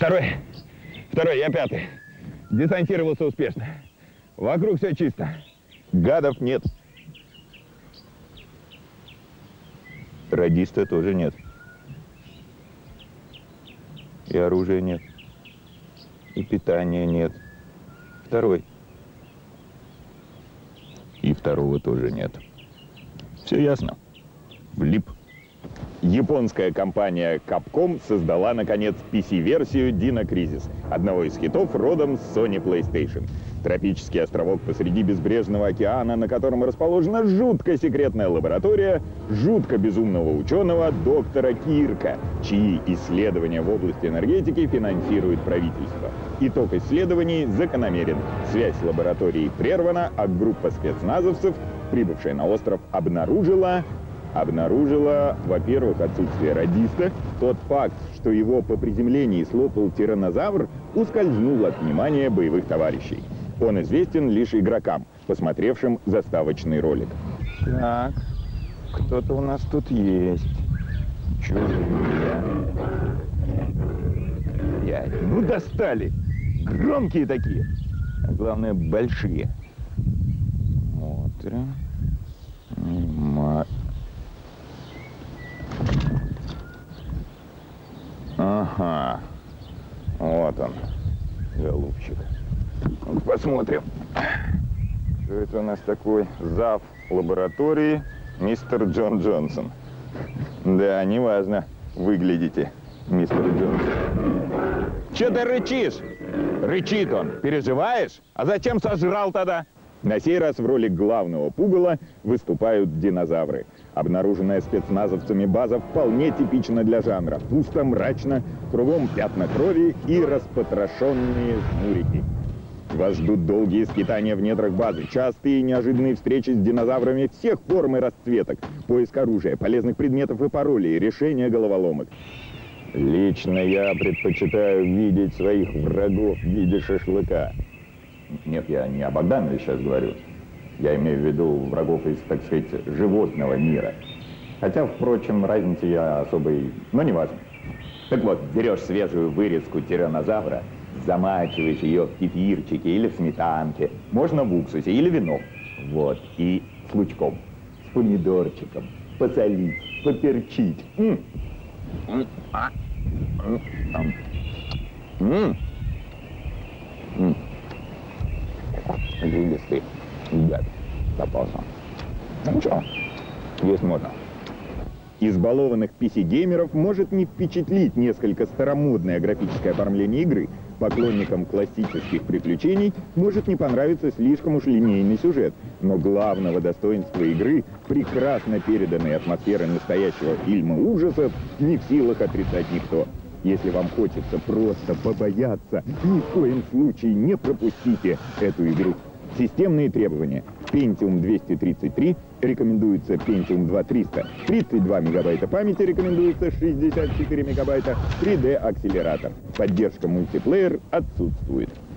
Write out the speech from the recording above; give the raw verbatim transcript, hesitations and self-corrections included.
Второй. Второй, я пятый. Десантировался успешно. Вокруг все чисто. Гадов нет. Радиста тоже нет. И оружия нет. И питания нет. Второй. И второго тоже нет. Все ясно. Влип. Японская компания Capcom создала, наконец, пи си-версию Dino Crisis, одного из хитов родом с Sony PlayStation. Тропический островок посреди безбрежного океана, на котором расположена жутко секретная лаборатория жутко безумного ученого доктора Кирка, чьи исследования в области энергетики финансирует правительство. Итог исследований закономерен. Связь лаборатории прервана, а группа спецназовцев, прибывшая на остров, обнаружила... Обнаружила, во-первых, отсутствие радиста. Тот факт, что его по приземлении слопал тираннозавр, ускользнул от внимания боевых товарищей. Он известен лишь игрокам, посмотревшим заставочный ролик. Так, кто-то у нас тут есть. Чужие. Я... Ну, достали! Громкие такие. А главное, большие. Смотрим. Ма... Ага, вот он, голубчик. Ну, посмотрим, что это у нас такой зав. Лаборатории мистер Джон Джонсон. Да, неважно, выглядите, мистер Джонсон. Че ты рычишь? Рычит он. Переживаешь? А зачем сожрал тогда? На сей раз в роли главного пугала выступают динозавры. Обнаруженная спецназовцами база вполне типична для жанра. Пусто, мрачно, кругом пятна крови и распотрошенные жмурики. Вас ждут долгие скитания в недрах базы, частые и неожиданные встречи с динозаврами всех форм и расцветок, поиск оружия, полезных предметов и паролей, решение головоломок. Лично я предпочитаю видеть своих врагов в виде шашлыка. Нет, я не о Богданове сейчас говорю. Я имею в виду врагов из, так сказать, животного мира. Хотя, впрочем, разницы я особой... Но не важно. Так вот, берешь свежую вырезку тираннозавра, замачиваешь ее в кефирчике или в сметанке, можно в уксусе или вино. Вот, и с лучком, с помидорчиком, посолить, поперчить. М -м. А. М -м. М. Жилистый, гад, попался. Ну что, есть можно. Избалованных пи си-геймеров может не впечатлить несколько старомодное графическое оформление игры. Поклонникам классических приключений может не понравиться слишком уж линейный сюжет. Но главного достоинства игры, прекрасно переданной атмосферой настоящего фильма ужасов, не в силах отрицать никто. Если вам хочется просто побояться, ни в коем случае не пропустите эту игру. Системные требования. Pentium двести тридцать три рекомендуется Pentium два триста. тридцать два мегабайта памяти рекомендуется шестьдесят четыре мегабайта. три дэ акселератор. Поддержка мультиплеер отсутствует.